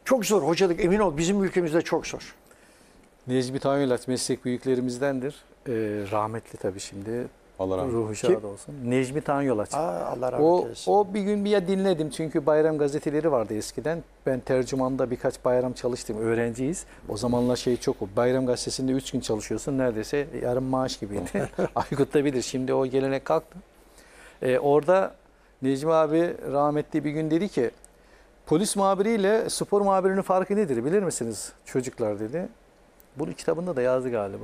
Çok zor hocalık, emin ol, bizim ülkemizde çok zor. Necmi Tanyolaç meslek büyüklerimizdendir. Rahmetli tabii şimdi. Allah rahmet eylesin. Ruhu şad olsun. Necmi Tanyolaç. Allah rahmet eylesin. O bir gün bir dinledim çünkü bayram gazeteleri vardı eskiden. Ben tercümanda birkaç bayram çalıştım. Öğrenciyiz. O zamanlar çok bayram gazetesinde 3 gün çalışıyorsun. Neredeyse yarım maaş gibiydi. Aykut da bilir. Şimdi o gelenek kalktı. Orada Necmi abi rahmetli bir gün dedi ki polis muhabiriyle spor muhabirinin farkı nedir bilir misiniz çocuklar dedi. Bunu kitabında da yazdı galiba.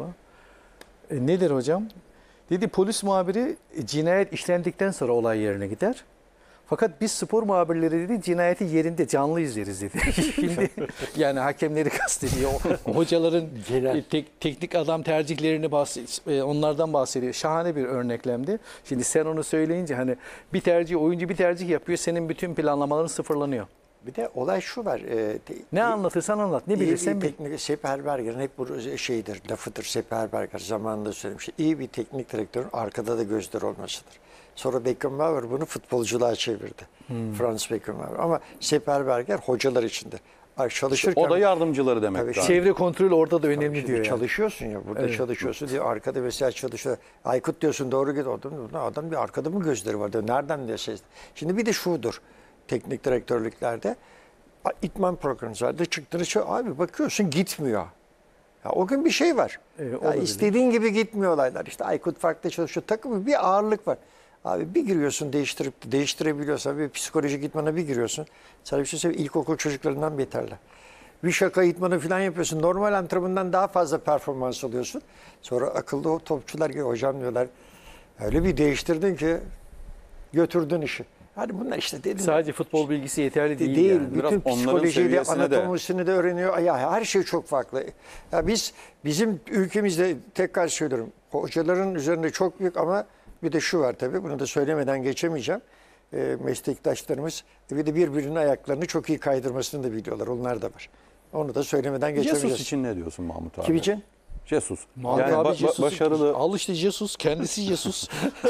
Nedir hocam? Dedi polis muhabiri cinayet işlendikten sonra olay yerine gider. Fakat biz spor muhabirleri dedi cinayeti yerinde canlı izleriz dedi. Şimdi yani hakemleri kastediyor. Hocaların teknik adam tercihlerini onlardan bahsediyor. Şahane bir örneklemdi. Şimdi sen onu söyleyince hani oyuncu bir tercih yapıyor. Senin bütün planlamaların sıfırlanıyor. Bir de olay şu var. Ne anlatırsan anlat. Ne bilirsen bil. Sepp Herberger'in hep bu lafıdır. Sepp Herberger zamanında söylemiş. İyi bir teknik direktörün arkada da gözleri olmasıdır. Sonra Beckenbauer bunu futbolculuğa çevirdi. Franz Beckenbauer. Ama Sepp Herberger hocalar içindir. Çalışırken, O da yardımcıları demek. Tabii, çevre kontrolü orada da önemli diyor. Çalışıyorsun ya burada çalışıyorsun diyor. Arkada mesela çalışıyor. Aykut diyorsun doğru git. Adam bir arkada mı gözleri var diyor. Nereden diye ses. Şimdi bir de şudur. Teknik direktörlüklerde itman programında çıktığını abi bakıyorsun gitmiyor. Ya o gün bir şey var. İstediğin gibi gitmiyor olaylar. İşte Aykut farklı çalışıyor. Takımı bir ağırlık var. Abi bir giriyorsun değiştirebiliyorsan bir psikolojik itmana bir giriyorsun. Sana bir şey söyleyeyim, ilkokul çocuklarından beterler. Bir şaka itmanı falan yapıyorsun. Normal antrenmandan daha fazla performans alıyorsun. Sonra akıllı o topçular gibi hocam diyorlar. Öyle bir değiştirdin ki götürdün işi. Hadi bunlar işte dedim. Sadece futbol bilgisi yeterli değil. Yani. Bütün psikolojiyi de anatomisini de öğreniyor. Ya her şey çok farklı. Ya bizim ülkemizde tekrar söylüyorum. Hocaların üzerinde çok büyük ama bir de şu var tabii. Bunu da söylemeden geçemeyeceğim. Meslektaşlarımız bir de birbirinin ayaklarını çok iyi kaydırmasını da biliyorlar. Onlar da var. Onu da söylemeden geçemeyeceğiz. Jesus için ne diyorsun Mahmut abi? Kim için? Jesus. Yani başarılı. Al işte Jesus. Kendisi Jesus.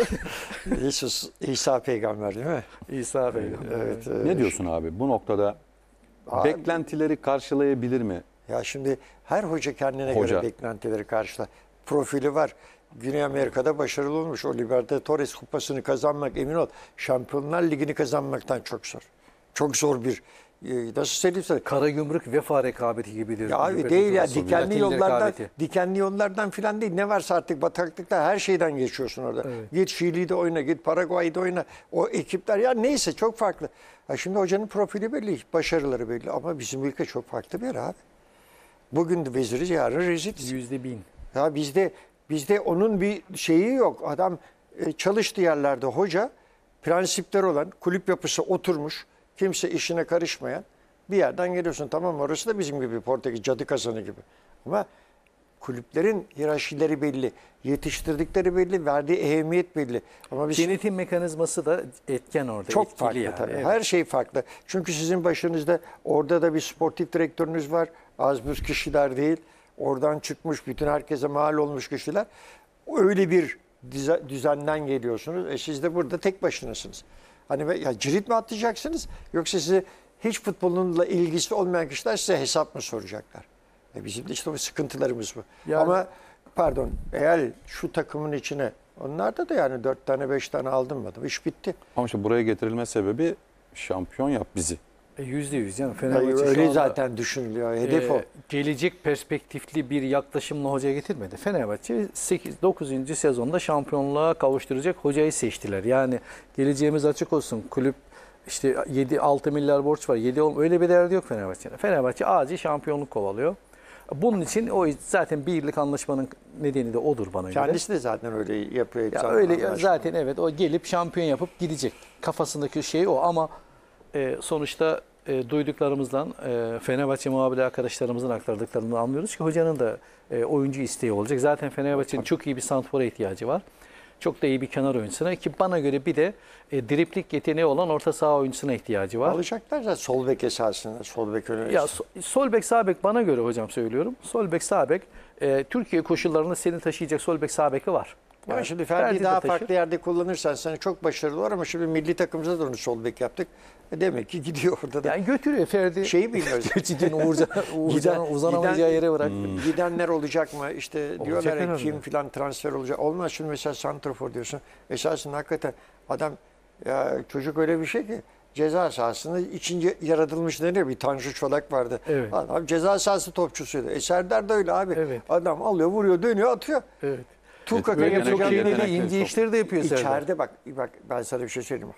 Jesus, İsa peygamber değil mi? İsa peygamber. Evet. Ne diyorsun abi? Bu noktada beklentileri karşılayabilir mi? Ya şimdi her hoca kendine göre beklentileri karşılar. Profili var. Güney Amerika'da başarılı olmuş. O Libertadores kupasını kazanmak emin ol. Şampiyonlar Ligi'ni kazanmaktan çok zor. Çok zor bir nasıl söyleyeyim sana? Karagümrük vefa rekabeti gibidir. Ya abi değil ya dikenli yollardan filan değil. Ne varsa artık bataklıkta her şeyden geçiyorsun orada. Evet. Git Şili'de oyna, git Paraguay'da oyna. O ekipler ya neyse çok farklı. Ha şimdi hocanın profili belli, başarıları belli ama bizim ülke çok farklı bir yer abi. Bugün de veziriz, yarın reziliz. %1000. Ya bizde onun bir şeyi yok. Adam çalıştığı yerlerde hoca, prensipler olan, kulüp yapısı oturmuş, kimse işine karışmayan bir yerden geliyorsun. Tamam orası da bizim gibi Portekiz cadı kazanı gibi. Ama kulüplerin hiyerarşileri belli, yetiştirdikleri belli, verdiği ehemmiyet belli. Ama Denetim mekanizması da etken orada. Çok farklı yani. Tabii. Evet. Her şey farklı. Çünkü sizin başınızda orada da bir sportif direktörünüz var. Az buz kişiler değil. Oradan çıkmış, bütün herkese mal olmuş kişiler. Öyle bir düzenden geliyorsunuz. Siz de burada tek başınasınız. Hani ya cirit mi atacaksınız yoksa size hiç futbolunla ilgisi olmayan kişiler size hesap mı soracaklar? Bizim de işte o sıkıntılarımız bu. Yani, ama pardon eğer şu takımın içine onlarda da yani 4 tane 5 tane aldım mı? İş bitti. Ama işte buraya getirilme sebebi şampiyon yap bizi. %100 yani Fenerbahçe öyle zaten düşünülüyor. Hedef o. Gelecek perspektifli bir yaklaşımla hocaya getirmedi. Fenerbahçe 9. sezonda şampiyonluğa kavuşturacak hocayı seçtiler. Yani geleceğimiz açık olsun. Kulüp işte 7-6 milyar borç var. Öyle bir derdi yok Fenerbahçe'nin. Fenerbahçe acil şampiyonluk kovalıyor. Bunun için o zaten bir yıllık anlaşmanın nedeni de odur bana göre. Kendisi de zaten öyle yapıyor. Ya öyle zaten evet o gelip şampiyon yapıp gidecek. Kafasındaki şey o ama sonuçta duyduklarımızdan Fenerbahçe muhabiri arkadaşlarımızın aktardıklarından anlıyoruz ki hocanın da oyuncu isteği olacak. Zaten Fenerbahçe'nin çok iyi bir santrfora ihtiyacı var. Çok da iyi bir kenar oyuncusuna ki bana göre bir de driplik yeteneği olan orta saha oyuncusuna ihtiyacı var. Alacaklar da sol bek esasında. Sol bek öyle. Ya sol bek sağ bek bana göre hocam söylüyorum. Sol bek sağ bek Türkiye koşullarında seni taşıyacak sol bek sağ beki var. Ama Yani şimdi Ferdi'yi Ferdi de daha taşır. farklı yerde kullanırsan sana çok başarılı var ama şimdi milli takımımıza da onu sol bek yaptık. Demek ki gidiyor orada da. Yani götürüyor Ferdi. Şeyi bilmiyoruz. Geçidin Uğurcan'ın uzanamayacağı yere bıraktı. Gidenler olacak mı? İşte diyorlar ya herhalde. kim filan transfer olacak. Olmaz şimdi mesela santrafor diyorsun. Esasında hakikaten adam ya çocuk öyle bir şey ki ceza sahasında içince yaratılmış deniyor. Bir Tanju Çolak vardı. Evet. Adam ceza sahası topçusuydu. Serdar da öyle abi. Evet. Adam alıyor, vuruyor, dönüyor, atıyor. Evet. Tukaka Böyle Çok Yetenekli, iğneli yetenekli ince top. işleri de yapıyor Serdar. İçeride bak ben sana bir şey söyleyeyim.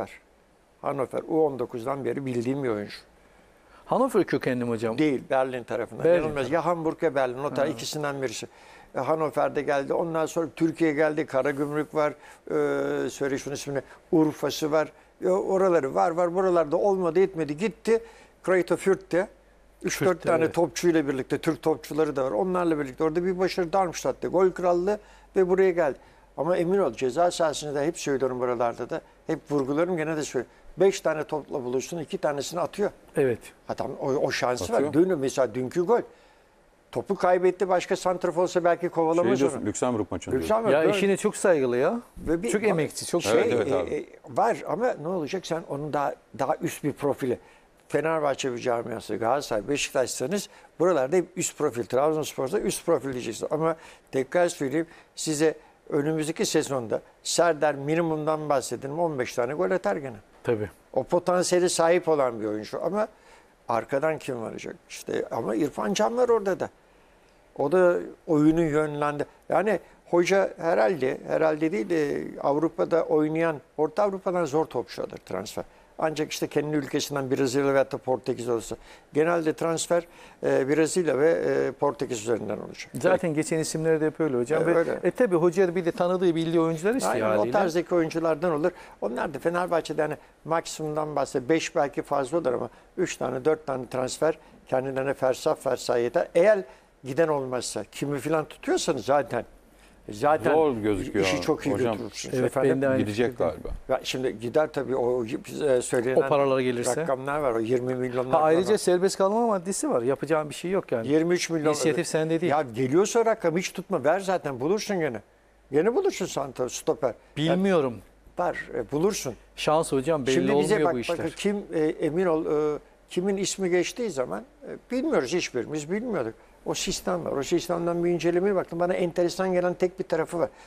Hannover U19'dan beri bildiğim bir oyuncu. Hannover kökenli mi hocam? Değil, Berlin tarafından. Berlin Yanılmaz. Ya Hamburg ya Berlin. O taraf ikisinden birisi. Hannover'de geldi. Ondan sonra Türkiye geldi. Karagümrük var. Söyle şunun ismini. Urfa'sı var. Oraları var. Buralarda olmadı etmedi. Gitti. Greuther Fürth'te. 3-4 Fürth'te, tane evet. topçuyla birlikte, Türk topçuları da var. Onlarla birlikte orada bir başarı Darmstadt'ta gol krallığı ve buraya geldi. Ama emin ol ceza sahasında da hep söylüyorum buralarda da. Hep vurgularım gene de söylüyorum. 5 tane topla buluşsun, 2 tanesini atıyor. Evet. Adam o şansı Atıyor. var. Dün mesela dünkü gol. Topu kaybetti. Başka santrafor olsa belki kovalamaz onu. Lüksemburg maçında. Lüksemburg, Ya değil mi? işine çok saygılı ya. Ve bir- Çok emekçi, çok şey, Evet, evet abi. var ama ne olacak sen onun daha üst bir profili. Fenerbahçe bir camiası, Galatasaray, Beşiktaş'sanız buralarda hep üst profil. Trabzonspor'da üst profil diyeceksiniz. Ama tekrar söyleyeyim size önümüzdeki sezonda Serdar minimumdan bahsedelim 15 tane gol atar gene. Tabii. O potansiyeli sahip olan bir oyuncu ama arkadan kim varacak? İşte ama İrfan Can var orada da. O da oyunu yönlendi. Yani hoca herhalde değil Avrupa'da oynayan, Orta Avrupa'dan zor topçu alır transfer. Ancak işte kendi ülkesinden Brezilya veya da Portekiz olursa. Genelde transfer Brezilya ve Portekiz üzerinden olacak. Zaten geçen isimleri de hep öyle hocam. Öyle. Ve tabii hoca bir de tanıdığı, bildiği oyuncular istiyor Aynen, o haliyle. tarzdaki oyunculardan olur. Onlar da Fenerbahçe'de hani maksimumdan bahsediyor. 5 belki fazla olur ama 3 tane 4 tane transfer kendilerine fersah yeter. Eğer giden olmazsa kimi filan tutuyorsanız zaten Zor gözüküyor işi çok iyi hocam. götürürsünüz. Evet, Efendim? ben de aynı Gidecek fikirdeyim. galiba. Ya şimdi gider tabii o söylenen O paralar gelirse. rakamlar var. O 20 milyonlar Ha, ayrıca var. serbest kalma maddesi var. Yapacağım bir şey yok yani. 23 milyon. İnisiyatif sende değil. Ya geliyorsa rakam hiç tutma. Ver zaten bulursun gene. Gene bulursun santra, stoper. Bilmiyorum. Var bulursun. Şans hocam, belli Şimdi bize olmuyor bak, bu işler. bakın kim emin ol kimin ismi geçtiği zaman bilmiyoruz, hiçbirimiz bilmiyorduk. O sistem var. O sistemden bir incelemeye baktım. Bana enteresan gelen tek bir tarafı var.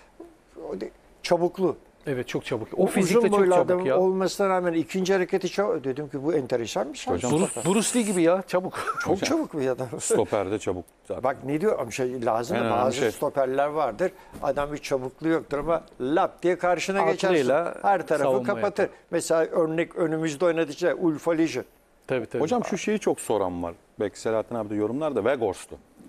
Çabuklu. Evet, çok çabuk. O Uzun fizikte çok boylu çabuk adam ya. olmasına rağmen ikinci hareketi çabuk. Dedim ki bu enteresan bir şey. Hocam, Bruce Lee gibi ya, çabuk. Çok çabuk bir adam. Stoperde çabuk zaten. Bak ne diyor ama şey lazım En da önemli bazı şey. stoperler vardır. Adam bir çabukluğu yoktur ama lap diye karşına Aklıyla geçersin. Her tarafı savunma kapatır. yapar. Mesela örnek önümüzde oynadığı Ulf Alici. Tabii tabii. Hocam şu şeyi çok soran var. Belki Selahattin abi de yorumlar da Weghorst'u.